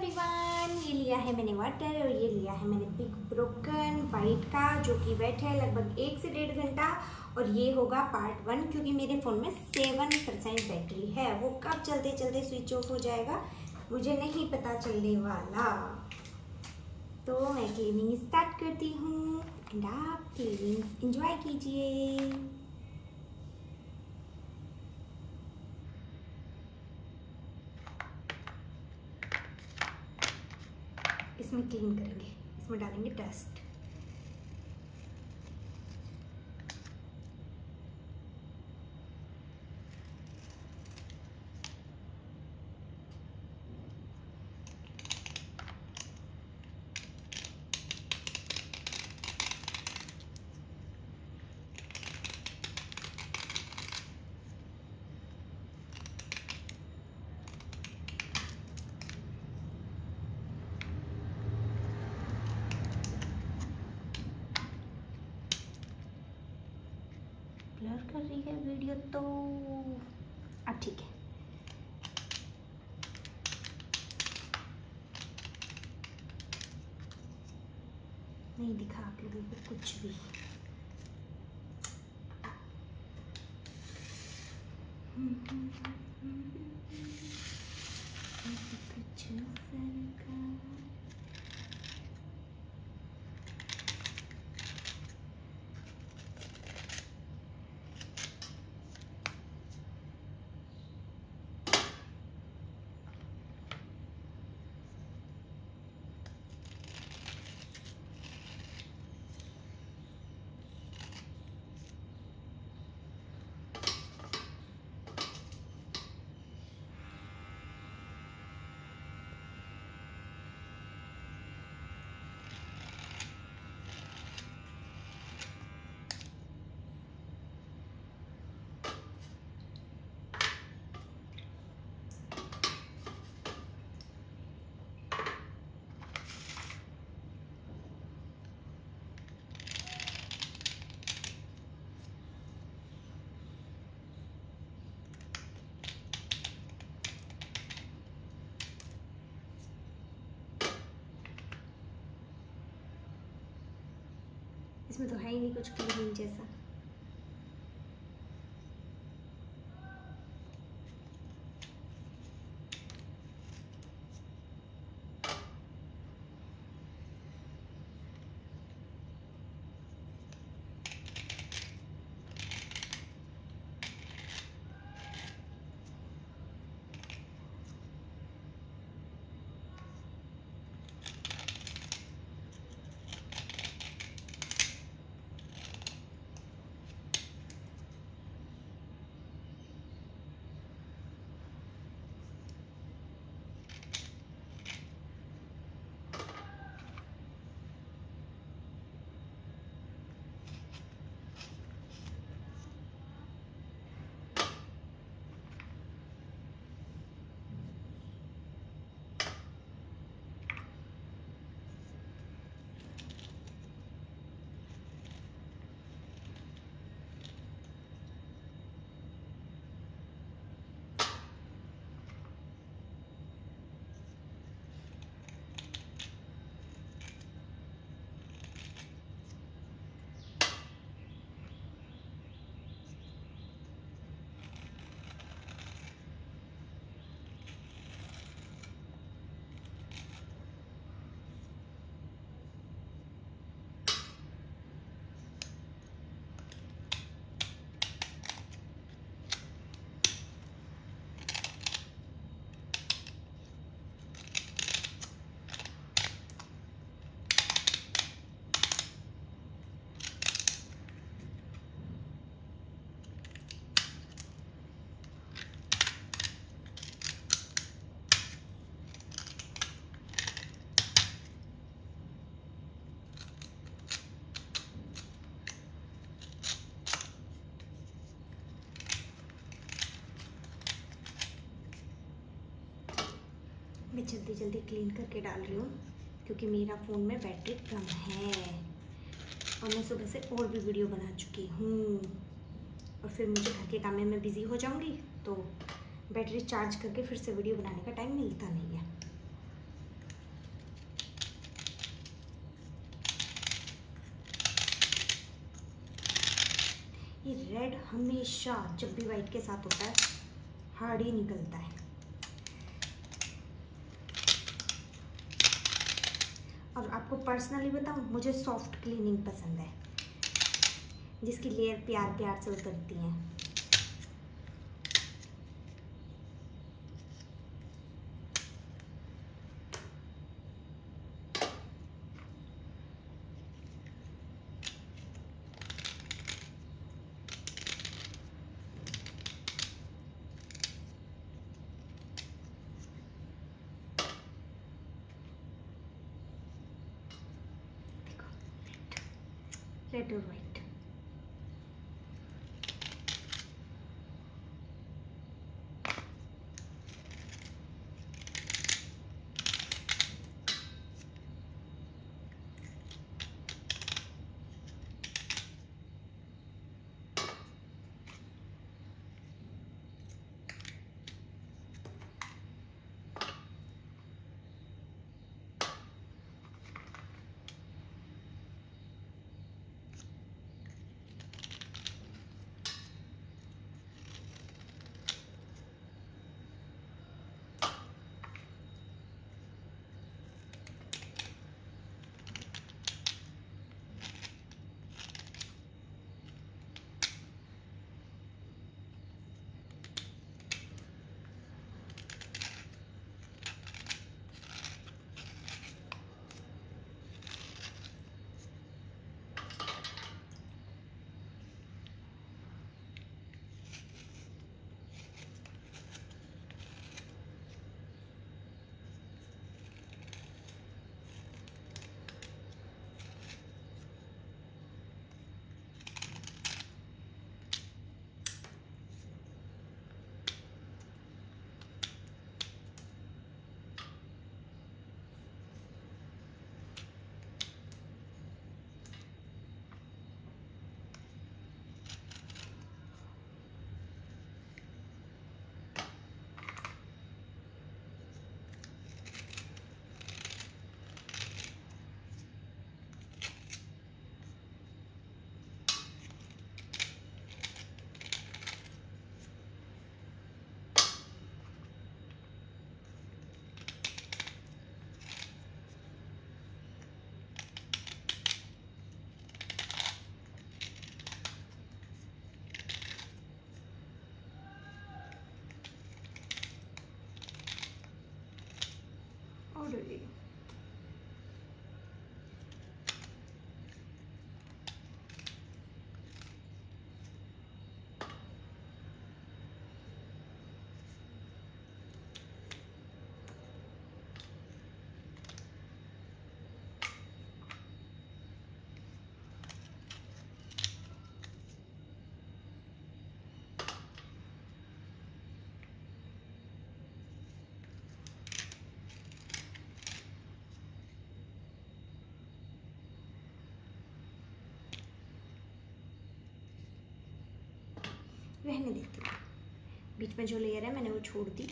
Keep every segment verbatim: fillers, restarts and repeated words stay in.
Everyone, ये लिया है मैंने वाटर और ये लिया है मैंने बिग ब्रोकन वाइट का, जो कि बैठ है लगभग एक से डेढ़ घंटा। और ये होगा पार्ट वन, क्योंकि मेरे फ़ोन में सेवन परसेंट बैटरी है। वो कब चलते चलते स्विच ऑफ हो जाएगा मुझे नहीं पता चलने वाला। तो मैं क्लीनिंग स्टार्ट करती हूँ एंड आप क्लीनिंग एंजॉय कीजिए। इसमें क्लीन करेंगे, इसमें डालेंगे डस्ट। ब्लर कर रही है वीडियो तो अब ठीक है। नहीं दिखा आप लोगों को कुछ भी। इसमें तो है ही नहीं कुछ क्लीनिंग जैसा। मैं जल्दी जल्दी क्लीन करके डाल रही हूँ क्योंकि मेरा फ़ोन में बैटरी कम है और मैं सुबह से और भी वीडियो बना चुकी हूँ और फिर मुझे घर के काम में मैं बिज़ी हो जाऊँगी तो बैटरी चार्ज करके फिर से वीडियो बनाने का टाइम मिलता नहीं है। रेड हमेशा जब भी वाइट के साथ होता है हार्ड ही निकलता है। और आपको पर्सनली बताऊं, मुझे सॉफ्ट क्लीनिंग पसंद है, जिसकी लेयर प्यार प्यार से उतरती हैं। रेड और वाइट। Already. रहने देती हूँ, बीच में जो लेयर है मैंने वो छोड़ दी।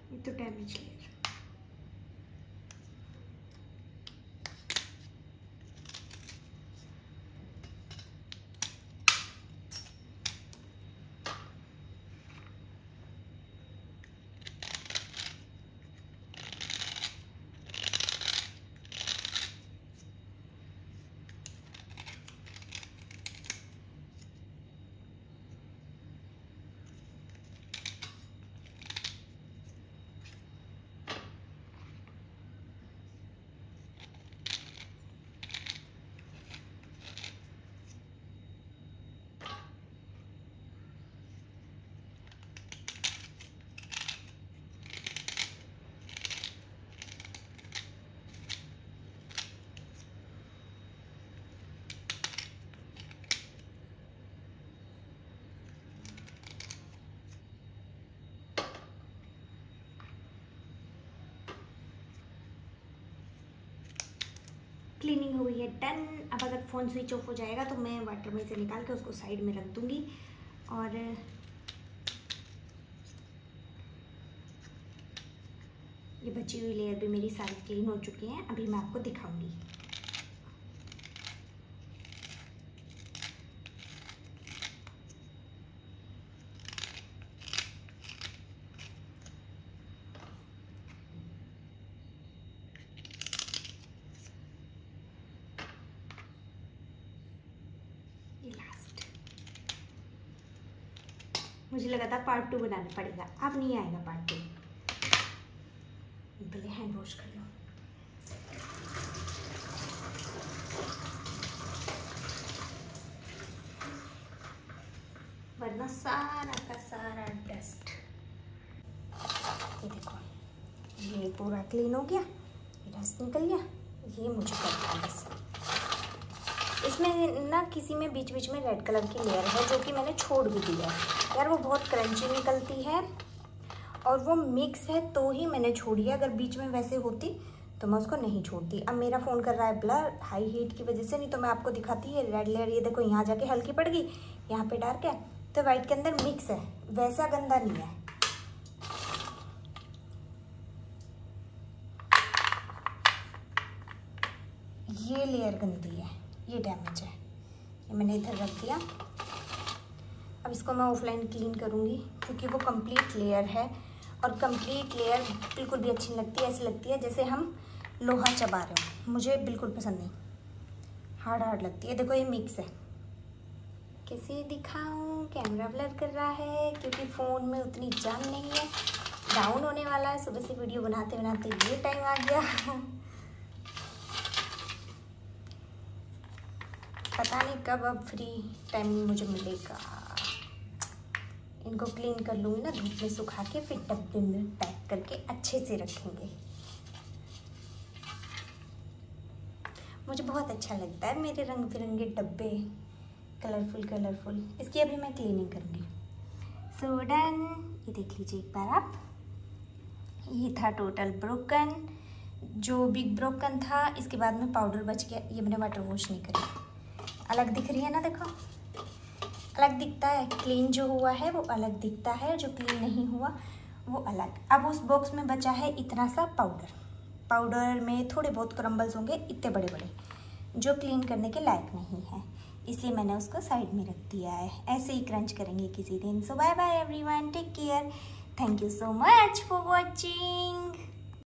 ये तो डैमेज लेयर। क्लीनिंग हो गई है डन। अब अगर फ़ोन स्विच ऑफ हो जाएगा तो मैं वाटर में से निकाल के उसको साइड में रख दूँगी। और ये बची हुई लेयर भी मेरी सारी क्लीन हो चुकी हैं। अभी मैं आपको दिखाऊंगी। मुझे लगा था पार्ट टू बनाना पड़ेगा, अब नहीं आएगा पार्ट टू। पहले हैंड वॉश कर लो। वरना सारा का सारा डस्ट, ये देखो ये पूरा क्लीन हो गया, ये डस्ट निकल गया। ये मुझे करना है बस। इसमें ना किसी में बीच बीच में रेड कलर की लेयर है जो कि मैंने छोड़ भी दी है यार, वो बहुत क्रंची निकलती है और वो मिक्स है तो ही मैंने छोड़ी है। अगर बीच में वैसे होती तो मैं उसको नहीं छोड़ती। अब मेरा फ़ोन कर रहा है ब्लर हाई हीट की वजह से, नहीं तो मैं आपको दिखाती है रेड लेयर। ये देखो यहाँ जाके हल्की पड़ गई, यहाँ पे डार्क है, तो वाइट के अंदर मिक्स है, वैसा गंदा नहीं है। ये लेयर गंदी है, ये डैमेज है, ये मैंने इधर रख दिया। अब इसको मैं ऑफलाइन क्लीन करूँगी क्योंकि वो कंप्लीट लेयर है और कंप्लीट लेयर बिल्कुल भी अच्छी नहीं लगती। ऐसी लगती है जैसे हम लोहा चबा रहे हो, मुझे बिल्कुल पसंद नहीं, हार्ड हार्ड लगती है। देखो ये मिक्स है, कैसे दिखाऊं, कैमरा ब्लर कर रहा है क्योंकि फ़ोन में उतनी जान नहीं है, डाउन होने वाला है। सुबह से वीडियो बनाते बनाते ये टाइम आ गया। पता नहीं कब अब फ्री टाइम मुझे मिलेगा। इनको क्लीन कर लूँगी ना धूप में सुखा के, फिर डब्बे में पैक करके अच्छे से रखेंगे। मुझे बहुत अच्छा लगता है मेरे रंग बिरंगे डब्बे, कलरफुल कलरफुल। इसकी अभी मैं क्लीनिंग करूँगी। सो डन, ये देख लीजिए एक बार आप। ये था टोटल ब्रोकन, जो बिग ब्रोकन था। इसके बाद में पाउडर बच गया, ये मैंने वाटर वॉश नहीं करी। अलग दिख रही है ना, देखो अलग दिखता है। क्लीन जो हुआ है वो अलग दिखता है, जो क्लीन नहीं हुआ वो अलग। अब उस बॉक्स में बचा है इतना सा पाउडर। पाउडर में थोड़े बहुत क्रम्बल्स होंगे, इतने बड़े बड़े, जो क्लीन करने के लायक नहीं है, इसलिए मैंने उसको साइड में रख दिया है। ऐसे ही क्रंच करेंगे किसी दिन। So bye bye everyone, take care, thank you so much for watching.